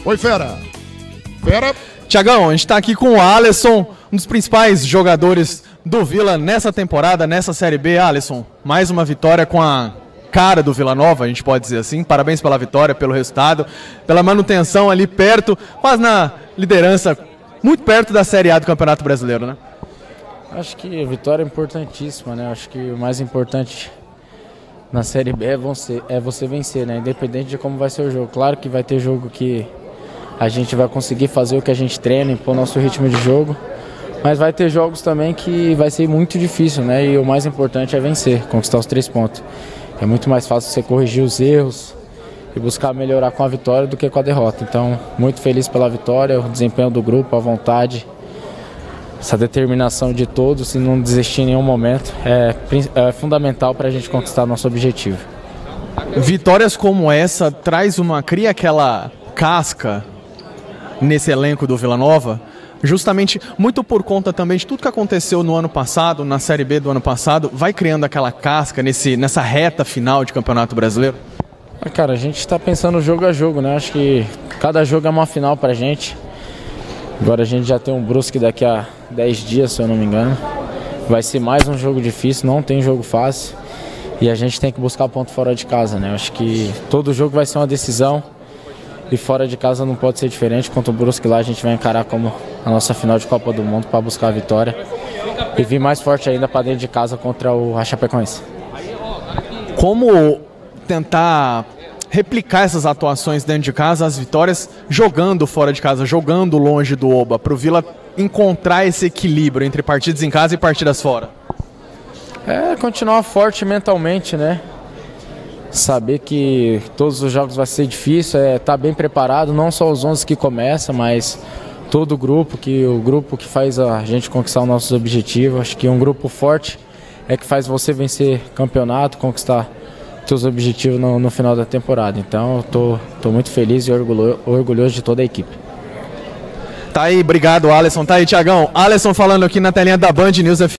Oi, Fera. Fera. Tiagão, a gente está aqui com o Alisson, um dos principais jogadores do Vila nessa temporada, nessa Série B. Alisson, mais uma vitória com a cara do Vila Nova, a gente pode dizer assim. Parabéns pela vitória, pelo resultado, pela manutenção ali perto, quase na liderança, muito perto da Série A do Campeonato Brasileiro, né? Acho que a vitória é importantíssima, né? Acho que o mais importante na Série B é você vencer, né? Independente de como vai ser o jogo. Claro que vai ter jogo que a gente vai conseguir fazer o que a gente treina, impor nosso ritmo de jogo, mas vai ter jogos também que vai ser muito difícil, né? E o mais importante é vencer, conquistar os 3 pontos. É muito mais fácil você corrigir os erros e buscar melhorar com a vitória do que com a derrota. Então, muito feliz pela vitória, o desempenho do grupo, a vontade, essa determinação de todos e não desistir em nenhum momento é fundamental para a gente conquistar nosso objetivo. Vitórias como essa cria aquela casca nesse elenco do Vila Nova, justamente muito por conta também de tudo que aconteceu no ano passado, na Série B do ano passado, vai criando aquela casca nessa reta final de Campeonato Brasileiro? Cara, a gente está pensando jogo a jogo, né? Acho que cada jogo é uma final pra gente. Agora a gente já tem um Brusque daqui a 10 dias, se eu não me engano. Vai ser mais um jogo difícil, não tem jogo fácil. E a gente tem que buscar ponto fora de casa, né? Acho que todo jogo vai ser uma decisão. E fora de casa não pode ser diferente. Contra o Brusque lá a gente vai encarar como a nossa final de Copa do Mundo para buscar a vitória. E vir mais forte ainda para dentro de casa contra o Chapecoense. Como tentar replicar essas atuações dentro de casa, as vitórias, jogando fora de casa, jogando longe do Oba, para o Vila encontrar esse equilíbrio entre partidas em casa e partidas fora? Continuar forte mentalmente, né? Saber que todos os jogos vai ser difícil, estar bem preparado, não só os 11 que começam, mas todo o grupo que faz a gente conquistar os nossos objetivos. Acho que um grupo forte é que faz você vencer campeonato, conquistar seus objetivos no final da temporada. Então eu tô muito feliz e orgulhoso de toda a equipe. Tá aí, obrigado, Alisson. Tá aí, Tiagão. Alisson falando aqui na telinha da Band News.